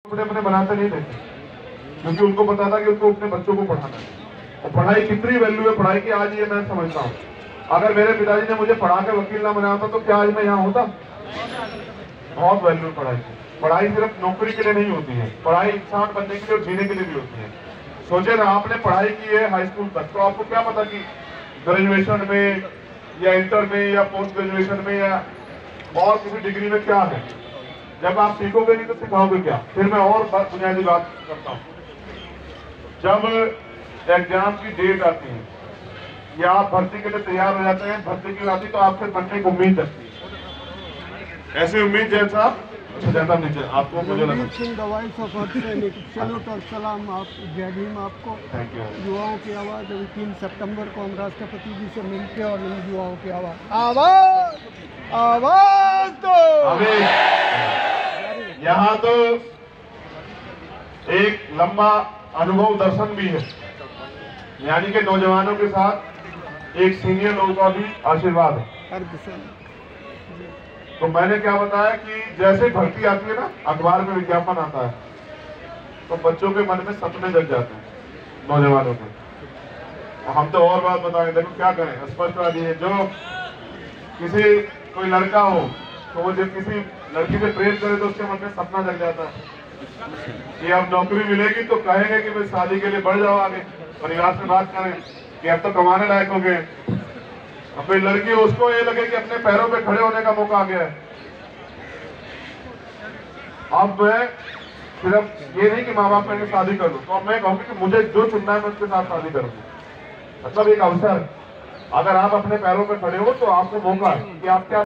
अपने अपने बनाते नहीं थे, क्योंकि उनको पता था कि उनको अपने बच्चों को पढ़ाना है। और पढ़ाई कितनी वैल्यू है पढ़ाई की, आज ये मैं समझता हूँ। अगर मेरे पिताजी ने मुझे पढ़ा के वकील ना बनाया होता तो क्या आज मैं यहाँ होता। बहुत वैल्यू पढ़ाई की। पढ़ाई सिर्फ नौकरी के लिए नहीं होती है, पढ़ाई इंसान बनने के लिए और जीने के लिए भी होती है। सोचे ना, आपने पढ़ाई की है हाई स्कूल तक, तो आपको क्या पता कि ग्रेजुएशन में या इंटर में या पोस्ट ग्रेजुएशन में या और किसी डिग्री में क्या है। जब आप सीखोगे नहीं तो सिखाओगे क्या। फिर मैं और बुनियादी बात करता हूँ। जब एग्जाम की डेट आती है या आप भर्ती के लिए तैयार हो जाते हैं, भर्ती की आती तो आपसे बनने की उम्मीद है, ऐसी उम्मीद जैसा नीचे आपको मुझे लगा। दवाई सफर से सैल्यूट और सलाम आप, जय भीम आपको। Thank you. युवाओं की आवाज़ 3 सितंबर को हम राष्ट्रपति जी से मिलते हैं और इन युवाओं की आवाज़ आवाज़ तो यहाँ तो एक लंबा अनुभव दर्शन भी है, यानी कि नौजवानों के साथ एक सीनियर लोगों का भी आशीर्वाद है। तो मैंने क्या बताया कि जैसे भर्ती आती है ना, अखबार में विज्ञापन आता है, तो बच्चों के मन में सपने जग जाते हैं, नौजवानों के। हम तो और बात बताएंगे, देखो क्या करें, स्पष्टवादी है। जो कोई लड़का हो तो वो जब किसी लड़की से प्रेम करे तो उसके मन में सपना जग जाता है कि अब नौकरी मिलेगी तो कहेंगे कि भाई शादी के लिए बढ़ जाओ आगे, परिवार से बात करें कि अब तो कमाने लायक हो गए। अब कोई लड़की उसको ये लगे कि अपने पैरों पे खड़े होने का मौका आ गया है। अब मैं सिर्फ ये नहीं कि माँ बाप मेरे शादी कर लूं, तो अब मैं कहूँगी कि मुझे जो चुनना है मैं उसके साथ शादी करूंगी। मतलब एक अवसर, अगर आप अपने पैरों पे खड़े हो तो आपको मौका है कि आप क्या